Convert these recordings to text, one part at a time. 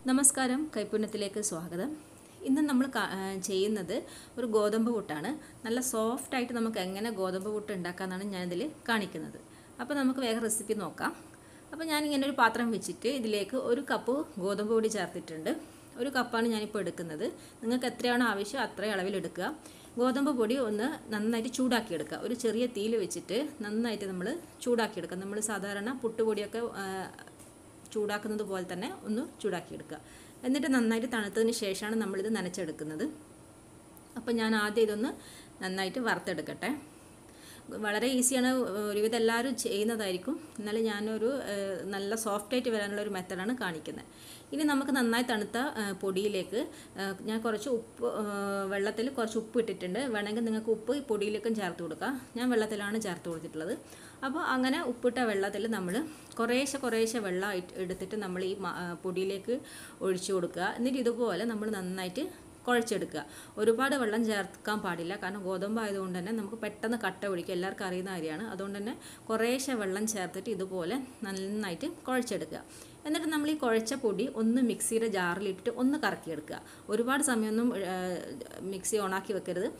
നമസ്കാരം കൈപ്പുണ്യത്തിലേക്ക് സ്വാഗതം. ഇന്ന് നമ്മൾ ചെയ്യുന്നത് ഒരു ഗോതമ്പ് പുട്ടാണ്. നല്ല സോഫ്റ്റ് ആയിട്ട് നമുക്ക് എങ്ങനെ ഗോതമ്പ് പുട്ട് ഉണ്ടാക്കാമെന്നാണ് ഞാനിതിൽ കാണിക്കുന്നത്. അപ്പോൾ നമുക്ക് വേഗം റെസിപ്പി നോക്കാം. അപ്പോൾ ഞാനിങ്ങനെ ഒരു പാത്രം വെച്ചിട്ട് ഇതിലേക്ക് 1 കപ്പ് ഗോതമ്പ് പൊടി ചേർത്തിട്ടുണ്ട്. 1 കപ്പാണ് ഞാനിപ്പോൾ എടുക്കുന്നത്. നിങ്ങൾക്ക് എത്രയാണോ ആവശ്യം അത്രയും അളവിൽ എടുക്കുക. ഗോതമ്പ് പൊടി ഒന്ന് നന്നായിട്ട് ചൂടാക്കിയെടുക്കുക. ഒരു ചെറിയ തീയിൽ വെച്ചിട്ട് നന്നായിട്ട് നമ്മൾ ചൂടാക്കിയെടുക്കുക. നമ്മൾ സാധാരണ പുട്ടുപൊടിയൊക്കെ ചൂടാക്കുന്നത് പോലെ തന്നെ ഒന്ന് ചൂടാക്കിയെടുക്കുക. എന്നിട്ട് നന്നായിട്ട് തണുത്തതിന് ശേഷമാണ് നമ്മളിത് നനച്ചെടുക്കുന്നത്. അപ്പോൾ ഞാൻ ആദ്യം ഇതൊന്ന് നന്നായിട്ട് വറുത്തെടുക്കട്ടെ. വളരെ ഈസിയാണ്, ഒരുവിധം എല്ലാവരും ചെയ്യുന്നതായിരിക്കും. എന്നാലും ഞാനൊരു നല്ല സോഫ്റ്റായിട്ട് വരാനുള്ള ഒരു മെത്തഡാണ് കാണിക്കുന്നത്. ഇനി നമുക്ക് നന്നായി തണുത്ത പൊടിയിലേക്ക് ഞാൻ കുറച്ച് വെള്ളത്തിൽ കുറച്ച് ഉപ്പ് ഇട്ടിട്ടുണ്ട്. വേണമെങ്കിൽ നിങ്ങൾക്ക് ഉപ്പ് പൊടിയിലേക്കും ചേർത്ത് കൊടുക്കുക. ഞാൻ വെള്ളത്തിലാണ് ചേർത്ത് കൊടുത്തിട്ടുള്ളത്. അപ്പോൾ അങ്ങനെ ഉപ്പിട്ട വെള്ളത്തിൽ നമ്മൾ കുറേശ്ശെ വെള്ളം എടുത്തിട്ട് നമ്മൾ ഈ പൊടിയിലേക്ക് ഒഴിച്ചു കൊടുക്കുക. എന്നിട്ട് ഇതുപോലെ നമ്മൾ നന്നായിട്ട് കുഴച്ചെടുക്കുക. ഒരുപാട് വെള്ളം ചേർക്കാൻ പാടില്ല, കാരണം ഗോതമ്പ് ആയതുകൊണ്ട് തന്നെ നമുക്ക് പെട്ടെന്ന് കട്ട പിടിക്കും, എല്ലാവർക്കും അറിയുന്ന കാര്യമാണ്. അതുകൊണ്ട് തന്നെ കുറേശ്ശെ വെള്ളം ചേർത്തിട്ട് ഇതുപോലെ നന്നായിട്ട് കുഴച്ചെടുക്കുക. എന്നിട്ട് നമ്മൾ ഈ കുഴച്ച പൊടി ഒന്ന് മിക്സിയുടെ ജാറിലിട്ടിട്ട് ഒന്ന് കറക്കിയെടുക്കുക. ഒരുപാട് സമയമൊന്നും മിക്സി ഓണാക്കി വെക്കരുത്.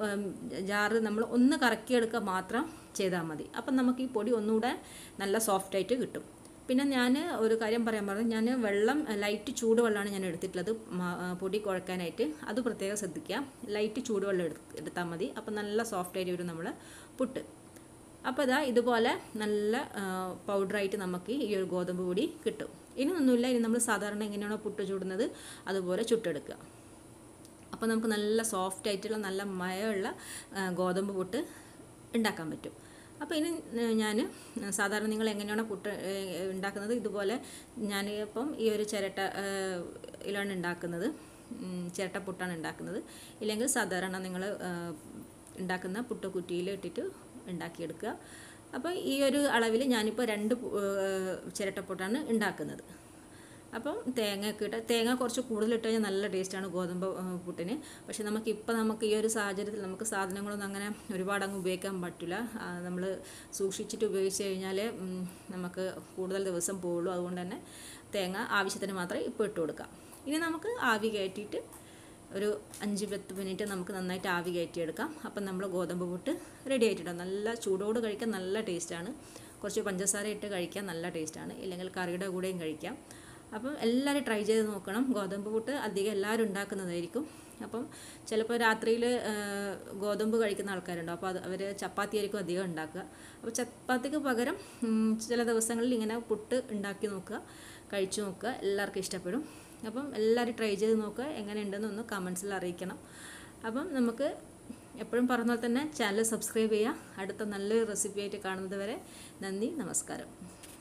ജാറ് നമ്മൾ ഒന്ന് കറക്കിയെടുക്കുക മാത്രം ചെയ്താൽ മതി. അപ്പം നമുക്ക് ഈ പൊടി ഒന്നുകൂടെ നല്ല സോഫ്റ്റായിട്ട് കിട്ടും. പിന്നെ ഞാൻ ഒരു കാര്യം പറയാൻ പറഞ്ഞു, ഞാൻ വെള്ളം ലൈറ്റ് ചൂടുവെള്ളമാണ് ഞാൻ എടുത്തിട്ടുള്ളത് പൊടി കുഴക്കാനായിട്ട്. അത് പ്രത്യേകം ശ്രദ്ധിക്കുക. ലൈറ്റ് ചൂടുവെള്ളം എടുത്താൽ മതി. അപ്പം നല്ല സോഫ്റ്റായിട്ട് വരും നമ്മൾ പുട്ട്. അപ്പോൾ ഇതുപോലെ നല്ല പൗഡറായിട്ട് നമുക്ക് ഈ ഒരു ഗോതമ്പ് പൊടി കിട്ടും. ഇനി ഒന്നുമില്ല, ഇനി നമ്മൾ സാധാരണ എങ്ങനെയാണോ പുട്ട് ചൂടുന്നത് അതുപോലെ ചുട്ടെടുക്കുക. അപ്പോൾ നമുക്ക് നല്ല സോഫ്റ്റ് ആയിട്ടുള്ള നല്ല മയമുള്ള ഗോതമ്പ് പുട്ട് ഉണ്ടാക്കാൻ പറ്റും. അപ്പോൾ ഇനി ഞാൻ സാധാരണ നിങ്ങൾ എങ്ങനെയാണോ പുട്ട് ഉണ്ടാക്കുന്നത് ഇതുപോലെ ഞാൻ ഇപ്പം ഈ ഒരു ചിരട്ടയിലാണ് ഉണ്ടാക്കുന്നത്. ചിരട്ട പുട്ടാണ് ഉണ്ടാക്കുന്നത്. ഇല്ലെങ്കിൽ സാധാരണ നിങ്ങൾ ഉണ്ടാക്കുന്ന പുട്ട് കുറ്റിയിൽ ഇട്ടിട്ട് ഉണ്ടാക്കിയെടുക്കുക. അപ്പോൾ ഈ ഒരു അളവിൽ ഞാനിപ്പോൾ 2 ചിരട്ടപ്പുട്ടാണ് ഉണ്ടാക്കുന്നത്. അപ്പം തേങ്ങ കുറച്ച് കൂടുതലിട്ട് കഴിഞ്ഞാൽ നല്ല ടേസ്റ്റാണ് ഗോതമ്പ് പുട്ടിന്. പക്ഷെ നമുക്ക് ഈ ഒരു സാഹചര്യത്തിൽ നമുക്ക് സാധനങ്ങളൊന്നും അങ്ങനെ ഒരുപാട് അങ്ങ് ഉപയോഗിക്കാൻ പറ്റില്ല. നമ്മൾ സൂക്ഷിച്ചിട്ട് ഉപയോഗിച്ച് കഴിഞ്ഞാൽ നമുക്ക് കൂടുതൽ ദിവസം പോവുള്ളൂ. അതുകൊണ്ട് തന്നെ തേങ്ങ ആവശ്യത്തിന് മാത്രമേ ഇപ്പോൾ ഇട്ട് കൊടുക്കാം. ഇനി നമുക്ക് ആവി കയറ്റിയിട്ട് ഒരു 5-10 മിനിറ്റ് നമുക്ക് നന്നായിട്ട് ആവി കയറ്റിയെടുക്കാം. അപ്പം നമ്മൾ ഗോതമ്പ് പുട്ട് റെഡി ആയിട്ടുണ്ടാകും. നല്ല ചൂടോട് കഴിക്കാൻ നല്ല ടേസ്റ്റാണ്. കുറച്ച് പഞ്ചസാര ഇട്ട് കഴിക്കാൻ നല്ല ടേസ്റ്റാണ്. ഇല്ലെങ്കിൽ കറിയുടെ കൂടെയും കഴിക്കാം. അപ്പം എല്ലാവരും ട്രൈ ചെയ്ത് നോക്കണം. ഗോതമ്പ് പുട്ട് അധികം എല്ലാവരും ഉണ്ടാക്കുന്നതായിരിക്കും. അപ്പം ചിലപ്പോൾ രാത്രിയിൽ ഗോതമ്പ് കഴിക്കുന്ന ആൾക്കാരുണ്ടാവും. അപ്പോൾ അവർ ചപ്പാത്തി ആയിരിക്കും അധികം ഉണ്ടാക്കുക. അപ്പോൾ ചപ്പാത്തിക്ക് പകരം ചില ദിവസങ്ങളിൽ ഇങ്ങനെ പുട്ട് ഉണ്ടാക്കി നോക്കുക, കഴിച്ചു നോക്കുക. എല്ലാവർക്കും ഇഷ്ടപ്പെടും. അപ്പം എല്ലാവരും ട്രൈ ചെയ്ത് നോക്കുക. എങ്ങനെയുണ്ടെന്നൊന്ന് കമൻസിൽ അറിയിക്കണം. അപ്പം നമുക്ക് എപ്പോഴും പറഞ്ഞ പോലെ തന്നെ ചാനൽ സബ്സ്ക്രൈബ് ചെയ്യുക. അടുത്ത നല്ലൊരു റെസിപ്പി ആയിട്ട് കാണുന്നത് വരെ നന്ദി, നമസ്കാരം.